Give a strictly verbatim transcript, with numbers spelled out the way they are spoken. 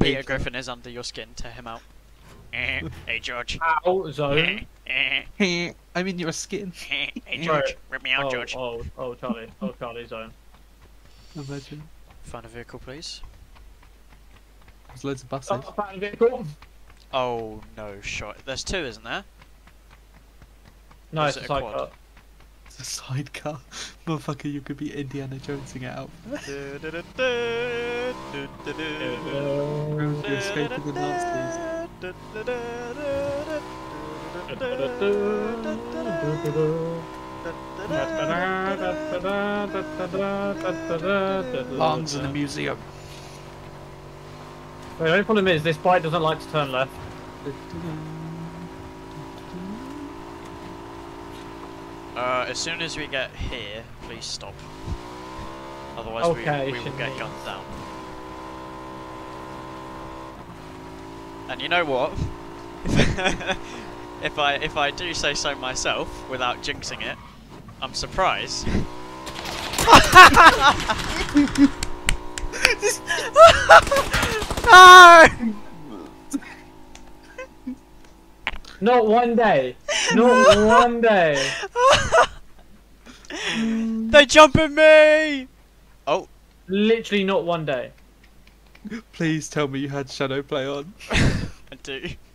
Peter Griffin is under your skin. Tear him out. Hey George. Ow, zone. Hey I mean, your skin. George, rip me out, Oh, George. oh, oh, Charlie. Oh, Charlie, zone. Imagine. Find a vehicle, please. There's loads of buses. Oh, I found a vehicle. Oh no, shot. There's two, isn't there? No, Or it's is a it a side quad? car. It's a sidecar. Motherfucker, you could be Indiana Jonesing it out. You're escaping the Nazis. Arms in the museum. Wait, the only problem is this bike doesn't like to turn left. Uh, as soon as we get here, please stop. Otherwise Okay, we, we will shouldn't get we? gunned down. And you know what? if I if I do say so myself, without jinxing it, I'm surprised. Not one day. Not one day. They jump at me! Oh, Literally not one day. Please tell me you had Shadow Play on. I do.